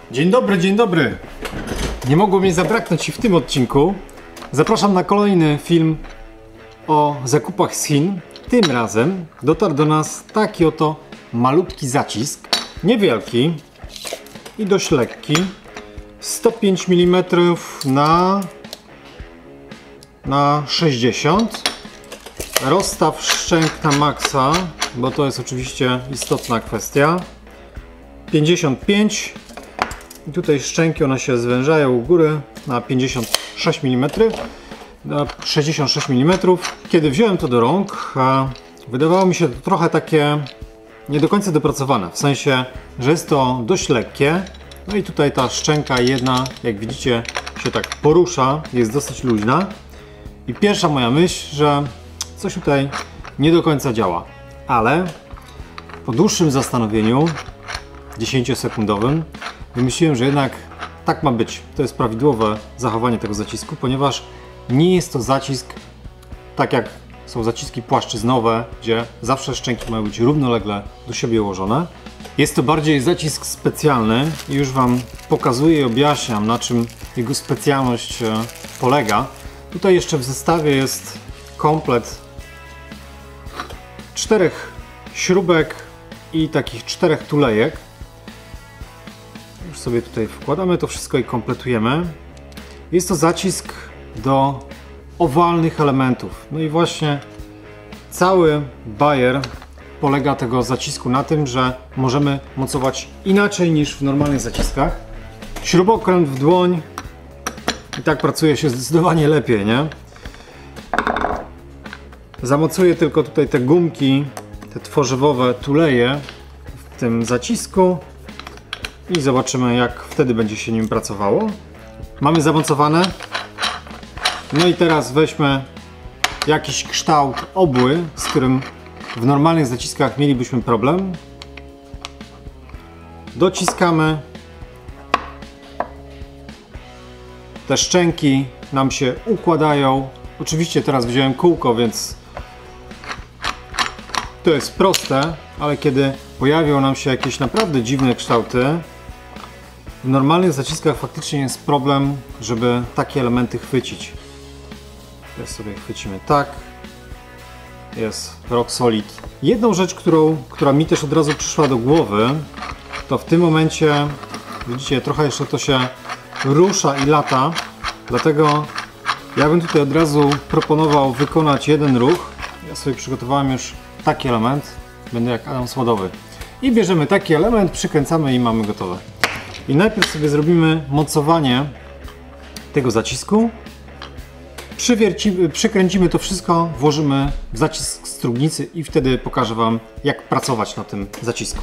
Dzień dobry, dzień dobry. Nie mogło mnie zabraknąć i w tym odcinku. Zapraszam na kolejny film o zakupach z Chin. Tym razem dotarł do nas taki oto malutki zacisk. Niewielki i dość lekki. 105 mm na 60. Rozstaw szczęk na maksa, bo to jest oczywiście istotna kwestia. 55. I tutaj szczęki, one się zwężają u góry na 56 mm, na 66 mm. Kiedy wziąłem to do rąk, wydawało mi się to trochę takie nie do końca dopracowane, w sensie, że jest to dość lekkie. No i tutaj ta szczęka jedna, jak widzicie, się tak porusza, jest dosyć luźna. I pierwsza moja myśl, że coś tutaj nie do końca działa, ale po dłuższym zastanowieniu, 10-sekundowym, wymyśliłem, że jednak tak ma być. To jest prawidłowe zachowanie tego zacisku, ponieważ nie jest to zacisk tak jak są zaciski płaszczyznowe, gdzie zawsze szczęki mają być równolegle do siebie ułożone. Jest to bardziej zacisk specjalny i już Wam pokazuję i objaśniam, na czym jego specjalność polega. Tutaj jeszcze w zestawie jest komplet 4 śrubek i takich 4 tulejek. Już sobie tutaj wkładamy to wszystko i kompletujemy. Jest to zacisk do owalnych elementów. No i właśnie cały bajer polega tego zacisku na tym, że możemy mocować inaczej niż w normalnych zaciskach. Śrubokręt w dłoń i tak pracuje się zdecydowanie lepiej, nie? Zamocuję tylko tutaj te gumki, te tworzywowe tuleje w tym zacisku i zobaczymy, jak wtedy będzie się nim pracowało. Mamy zamocowane. No i teraz weźmy jakiś kształt obły, z którym w normalnych zaciskach mielibyśmy problem. Dociskamy. Te szczęki nam się układają. Oczywiście teraz wziąłem kółko, więc to jest proste, ale kiedy pojawią nam się jakieś naprawdę dziwne kształty, w normalnych zaciskach faktycznie jest problem, żeby takie elementy chwycić. Teraz sobie chwycimy tak. Jest rock solid. Jedną rzecz, która mi też od razu przyszła do głowy, to w tym momencie, widzicie, trochę jeszcze to się rusza i lata, dlatego ja bym tutaj od razu proponował wykonać jeden ruch. Ja sobie przygotowałem już taki element, będę jak Adam Sładowy. I bierzemy taki element, przykręcamy i mamy gotowe. I najpierw sobie zrobimy mocowanie tego zacisku. Przykręcimy to wszystko, włożymy w zacisk strugnicy i wtedy pokażę Wam, jak pracować na tym zacisku.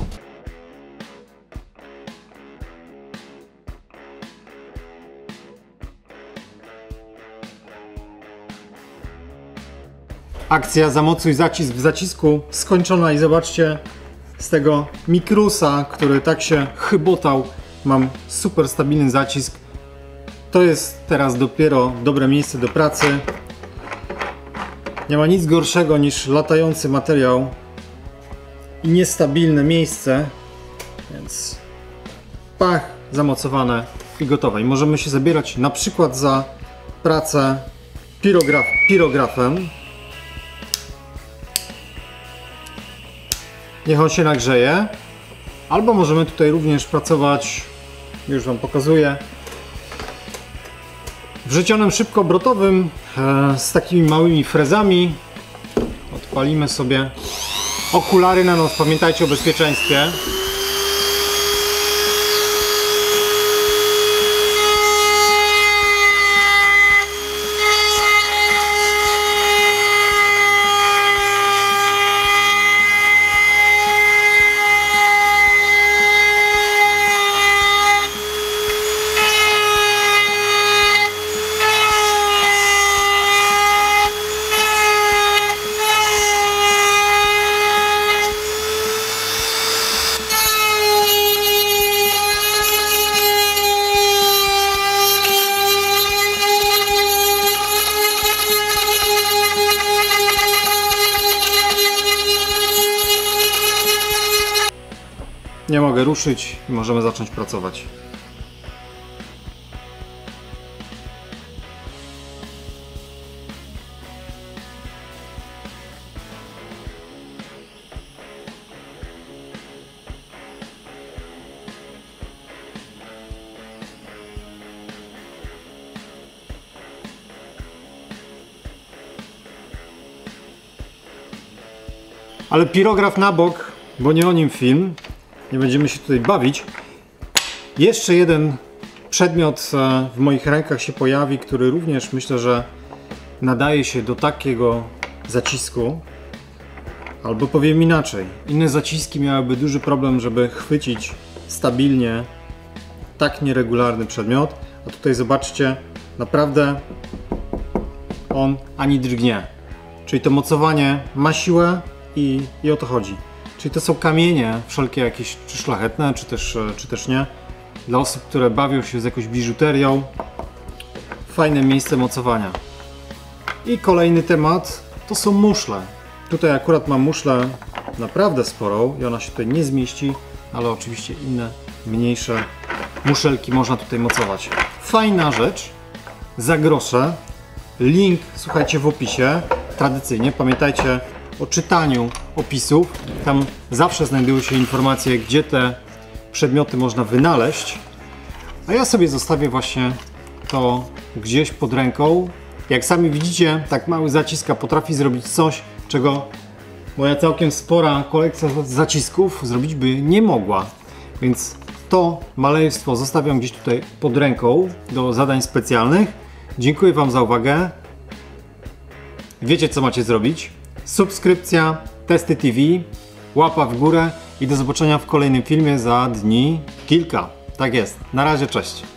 Akcja zamocuj zacisk w zacisku skończona i zobaczcie, z tego mikrusa, który tak się chybotał, mam super stabilny zacisk. To jest teraz dopiero dobre miejsce do pracy. Nie ma nic gorszego niż latający materiał i niestabilne miejsce, więc pach, zamocowane i gotowe. I możemy się zabierać na przykład za pracę pirografem. Niech on się nagrzeje. Albo możemy tutaj również pracować, już Wam pokazuję, wrzecionem szybkoobrotowym z takimi małymi frezami. Odpalimy sobie okulary na noc, pamiętajcie o bezpieczeństwie. Nie mogę ruszyć i możemy zacząć pracować. Ale pirograf na bok, bo nie o nim film. Nie będziemy się tutaj bawić. Jeszcze jeden przedmiot w moich rękach się pojawi, który również myślę, że nadaje się do takiego zacisku. Albo powiem inaczej. Inne zaciski miałyby duży problem, żeby chwycić stabilnie tak nieregularny przedmiot. A tutaj zobaczcie, naprawdę on ani drgnie. Czyli to mocowanie ma siłę i o to chodzi. Czyli to są kamienie, wszelkie jakieś czy szlachetne, czy też nie. Dla osób, które bawią się z jakąś biżuterią. Fajne miejsce mocowania. I kolejny temat to są muszle. Tutaj akurat mam muszlę naprawdę sporą i ona się tutaj nie zmieści, ale oczywiście inne, mniejsze muszelki można tutaj mocować. Fajna rzecz, za grosze. Link, słuchajcie, w opisie. Tradycyjnie pamiętajcie o czytaniu opisów. Tam zawsze znajdują się informacje, gdzie te przedmioty można wynaleźć. A ja sobie zostawię właśnie to gdzieś pod ręką. Jak sami widzicie, tak mały zacisk potrafi zrobić coś, czego moja całkiem spora kolekcja zacisków zrobić by nie mogła. Więc to maleństwo zostawiam gdzieś tutaj pod ręką do zadań specjalnych. Dziękuję Wam za uwagę. Wiecie, co macie zrobić. Subskrypcja, Testy TV, łapa w górę i do zobaczenia w kolejnym filmie za dni kilka. Tak jest. Na razie, cześć.